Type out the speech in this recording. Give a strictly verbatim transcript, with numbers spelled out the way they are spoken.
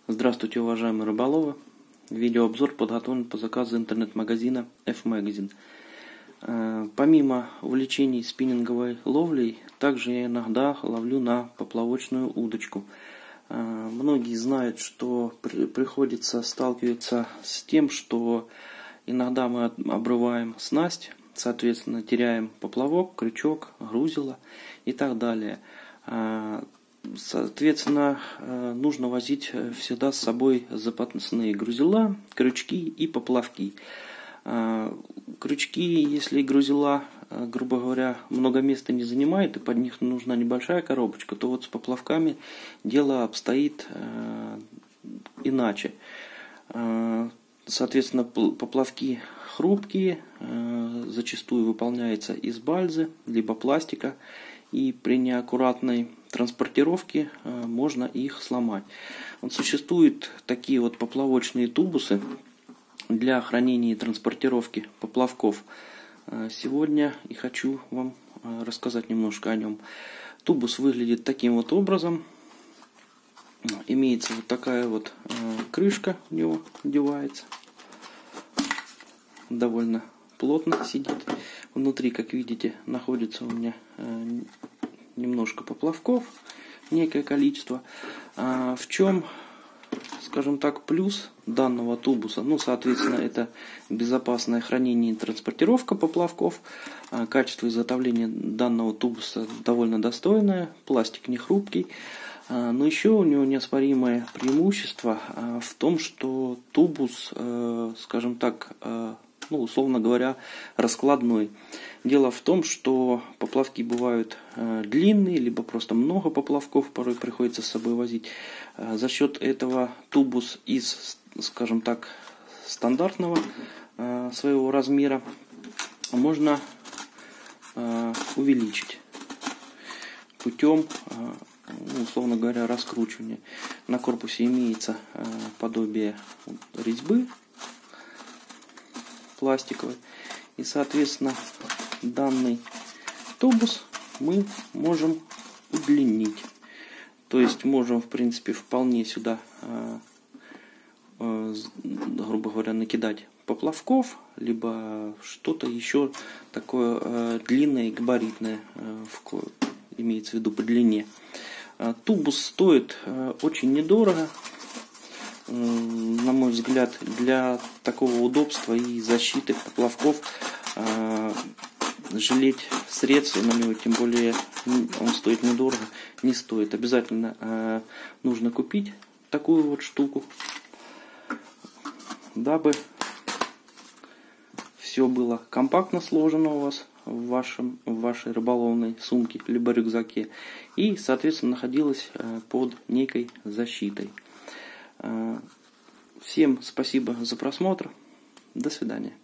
Здравствуйте, уважаемые рыболовы! Видеообзор подготовлен по заказу интернет-магазина F-Magazine. Помимо увлечений спиннинговой ловлей, также я иногда ловлю на поплавочную удочку. Многие знают, что при, приходится сталкиваться с тем, что иногда мы обрываем снасть, соответственно теряем поплавок, крючок, грузило и так далее. Соответственно, нужно возить всегда с собой запасные грузила, крючки и поплавки. Крючки, если грузила, грубо говоря, много места не занимает и под них нужна небольшая коробочка, то вот с поплавками дело обстоит иначе. Соответственно, поплавки хрупкие, зачастую выполняются из бальзы, либо пластика, и при неаккуратной транспортировке можно их сломать. Вот существуют такие вот поплавочные тубусы для хранения и транспортировки поплавков. Сегодня и хочу вам рассказать немножко о нем. Тубус выглядит таким вот образом. Имеется вот такая вот крышка, в него одевается. Довольно плотно сидит. Внутри, как видите, находится у меня немножко поплавков, некое количество. В чем, скажем так, плюс данного тубуса? Ну, соответственно, это безопасное хранение и транспортировка поплавков. Качество изготовления данного тубуса довольно достойное, пластик не хрупкий. Но еще у него неоспоримое преимущество в том, что тубус, скажем так, ну, условно говоря, раскладной. Дело в том, что поплавки бывают э, длинные, либо просто много поплавков порой приходится с собой возить. Э, за счет этого тубус из, скажем так, стандартного э, своего размера можно э, увеличить путем, э, условно говоря, раскручивания. На корпусе имеется э, подобие резьбы пластиковый, и соответственно данный тубус мы можем удлинить, то есть можем в принципе вполне сюда э, э, грубо говоря накидать поплавков, либо что-то еще такое э, длинное и габаритное, э, в, имеется в виду по длине. Э, тубус стоит э, очень недорого. На мой взгляд, для такого удобства и защиты поплавков э, жалеть средств на него, тем более он стоит недорого, не стоит. Обязательно э, нужно купить такую вот штуку, дабы все было компактно сложено у вас в, вашем, в вашей рыболовной сумке либо рюкзаке и, соответственно, находилось э, под некой защитой. Всем спасибо за просмотр. До свидания.